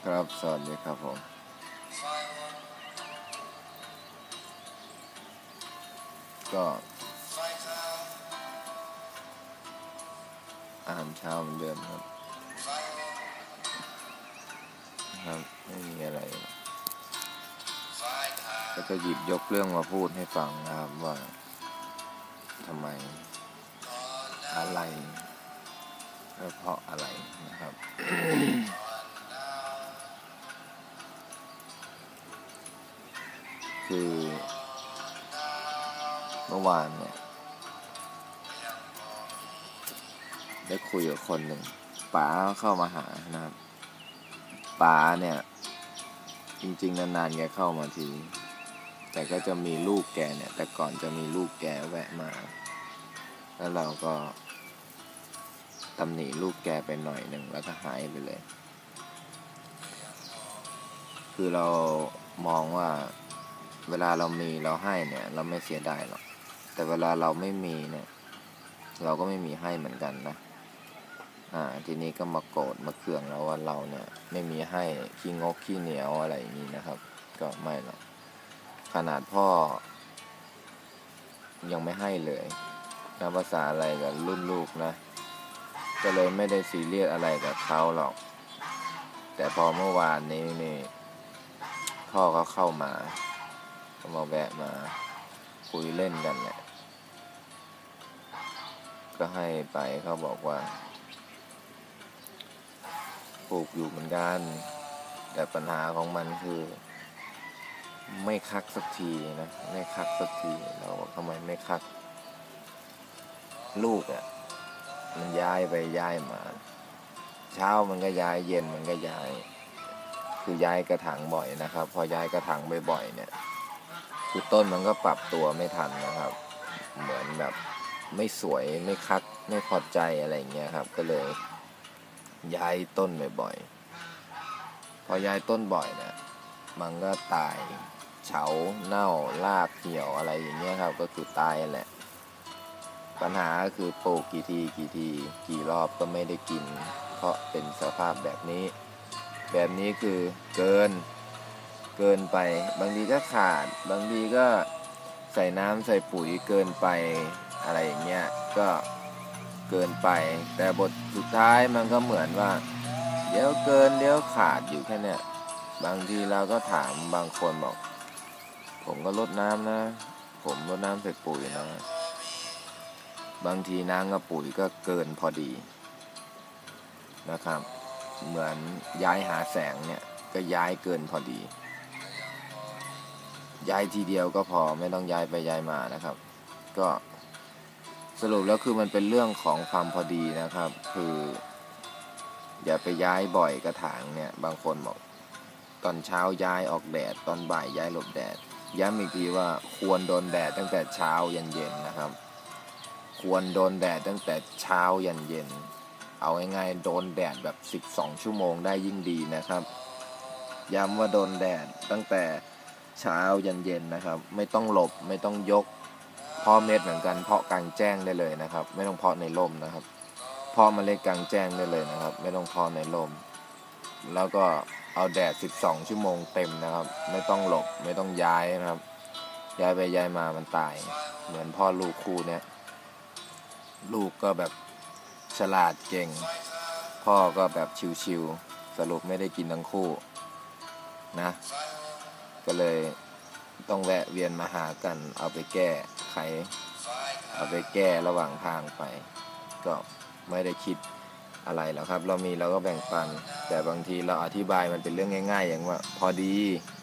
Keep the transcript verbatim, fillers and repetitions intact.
ครับสวัสดีครับผมก็อาหารเช้าเหมือนเดิมครับครับไม่มีอะไรแล้วก็หยิบยกเรื่องมาพูดให้ฟังนะครับว่าทำไมอะไรและเพราะอะไรนะครับ คือเมื่อวานเนี่ยได้คุยกับคนหนึ่งป๋าเข้ามาหานะครับป๋าเนี่ยจริงๆนานๆแกเข้ามาทีแต่ก็จะมีลูกแกเนี่ยแต่ก่อนจะมีลูกแกแวะมาแล้วเราก็ตำหนิลูกแกไปหน่อยหนึ่งแล้วก็หายไปเลยคือเรามองว่าเวลาเรามีเราให้เนี่ยเราไม่เสียดายหรอกแต่เวลาเราไม่มีเนี่ยเราก็ไม่มีให้เหมือนกันนะอ่าทีนี้ก็มาโกรธมาเคืองเราว่าเราเนี่ยไม่มีให้ขี้งกขี้เหนียวอะไรอย่างนี้นะครับก็ไม่หรอกขนาดพ่อยังไม่ให้เลยนับภาษาอะไรกับรุ่นลูกนะก็เลยไม่ได้ซีเรียสอะไรกับเขาหรอกแต่พอเมื่อวานนี้นี่พ่อก็เข้ามาก็มาแวะมาคุยเล่นกันแหละก็ให้ไปเขาบอกว่าปลูกอยู่เหมือนกันแต่ปัญหาของมันคือไม่คักสักทีนะไม่คักสักทีเราบอกทำไมไม่คักลูกอ่ะมันย้ายไปย้ายมาเช้ามันก็ย้ายเย็นมันก็ย้ายคือย้ายกระถางบ่อยนะครับพอย้ายกระถางบ่อยๆเนี่ยคือต้นมันก็ปรับตัวไม่ทันนะครับเหมือนแบบไม่สวยไม่คักไม่พอใจอะไรเงี้ยครับก็เลยย้ายต้นบ่อยๆพอย้ายต้นบ่อยเนี่ยมันก็ตายเฉาเน่ารากเหี่ยวอะไรอย่างเงี้ยครับก็คือตายแหละปัญหาคือปลูกกี่ทีกี่ทีกี่รอบก็ไม่ได้กินเพราะเป็นสภาพแบบนี้แบบนี้คือเกินเกินไปบางทีก็ขาดบางทีก็ใส่น้ำใส่ปุ๋ยเกินไปอะไรอย่างเงี้ยก็เกินไปแต่บทสุดท้ายมันก็เหมือนว่าเดี๋ยวเกินเดี๋ยวขาดอยู่แค่เนี้ยบางทีเราก็ถามบางคนบอกผมก็ลดน้ำนะผมลดน้ำใส่ปุ๋ยนะบางทีน้ำกับปุ๋ยก็เกินพอดีนะครับเหมือนย้ายหาแสงเนี่ยก็ย้ายเกินพอดีย้ายทีเดียวก็พอไม่ต้องย้ายไปย้ายมานะครับก็สรุปแล้วคือมันเป็นเรื่องของความพอดีนะครับคืออย่าไปย้ายบ่อยกระถางเนี่ยบางคนบอกตอนเช้าย้ายออกแดดตอนบ่ายย้ายหลบแดดย้ำอีกทีว่าควรโดนแดดตั้งแต่เช้ายันเย็นนะครับควรโดนแดดตั้งแต่เช้ายันเย็นเอาง่ายๆโดนแดดแบบสิบสองชั่วโมงได้ยิ่งดีนะครับย้ำว่าโดนแดดตั้งแต่เช้ายันเย็นนะครับไม่ต้องหลบไม่ต้องยกเพาะเม็ดเหมือนกันเพาะกลางแจ้งได้เลยนะครับไม่ต้องเพาะในร่มนะครับเพาะเมล็ดกลางแจ้งได้เลยนะครับไม่ต้องเพาะในร่มแล้วก็เอาแดดสิบสองชั่วโมงเต็มนะครับไม่ต้องหลบไม่ต้องย้ายนะครับย้ายไปย้ายมามันตายเหมือนพ่อลูกคู่เนี้ยลูกก็แบบฉลาดเก่งพ่อก็แบบชิวๆสรุปไม่ได้กินทั้งคู่นะก็เลยต้องแวะเวียนมาหากันเอาไปแก้ไขเอาไปแก้ระหว่างทางไปก็ไม่ได้คิดอะไรหรอกครับเรามีเราก็แบ่งปันแต่บางทีเราอธิบายมันเป็นเรื่องง่ายๆอย่างว่าพอดี